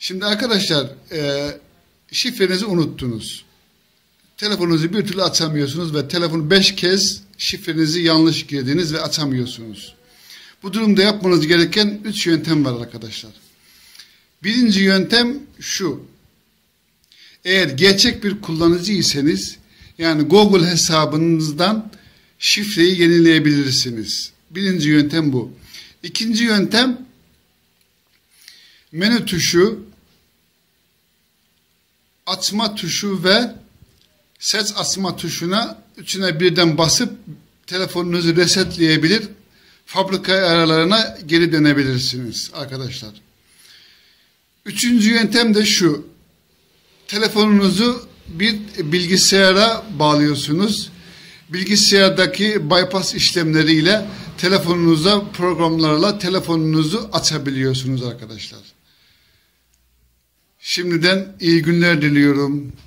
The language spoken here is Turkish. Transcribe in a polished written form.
Şimdi arkadaşlar şifrenizi unuttunuz. Telefonunuzu bir türlü açamıyorsunuz ve telefonu 5 kez şifrenizi yanlış girdiniz ve açamıyorsunuz. Bu durumda yapmanız gereken 3 yöntem var arkadaşlar. Birinci yöntem şu. Eğer gerçek bir kullanıcıysanız, yani Google hesabınızdan şifreyi yenileyebilirsiniz. Birinci yöntem bu. İkinci yöntem, menü tuşu, açma tuşu ve ses açma tuşuna üçüne birden basıp telefonunuzu resetleyebilir, fabrika ayarlarına geri dönebilirsiniz arkadaşlar. Üçüncü yöntem de şu. Telefonunuzu bir bilgisayara bağlıyorsunuz. Bilgisayardaki bypass işlemleriyle telefonunuza, programlarla telefonunuzu açabiliyorsunuz arkadaşlar. Şimdiden iyi günler diliyorum.